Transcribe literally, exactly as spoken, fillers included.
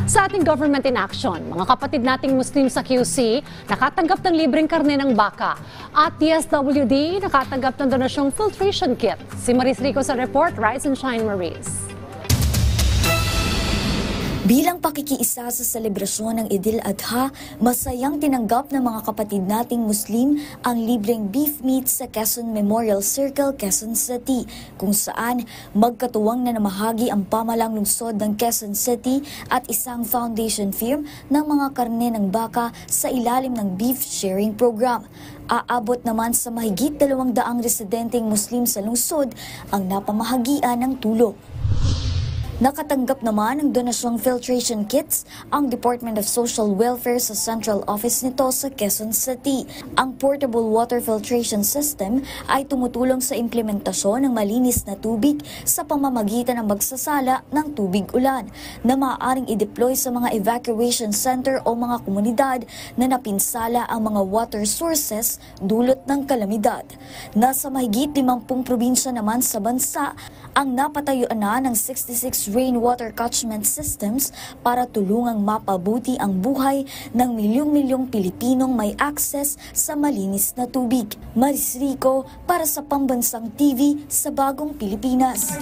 Sa ating government in action, mga kapatid nating Muslim sa Q C nakatanggap ng libreng karne ng baka at D S W D nakatanggap ng donasyong filtration kit. Si Maris Rico sa report, Rise and Shine Maris. Bilang pakikiisa sa selebrasyon ng Idil Adha, masayang tinanggap ng mga kapatid nating Muslim ang libreng beef meat sa Quezon Memorial Circle, Quezon City, kung saan magkatuwang na namahagi ang pamalang lungsod ng Quezon City at isang foundation firm ng mga karne ng baka sa ilalim ng beef sharing program. Aabot naman sa mahigit dalawang daang residenteng Muslim sa lungsod ang napamahagian ng tulong. Nakatanggap naman ng donasyong filtration kits ang Department of Social Welfare sa central office nito sa Quezon City. Ang portable water filtration system ay tumutulong sa implementasyon ng malinis na tubig sa pamamagitan ng magsasala ng tubig ulan na maaaring i-deploy sa mga evacuation center o mga komunidad na napinsala ang mga water sources dulot ng kalamidad. Nasa mahigit limampung probinsya naman sa bansa ang napatayuan na ng sixty-six rainwater catchment systems para tulungang mapabuti ang buhay ng milyong-milyong Pilipinong may access sa malinis na tubig. Maris Rico para sa Pambansang T V sa Bagong Pilipinas.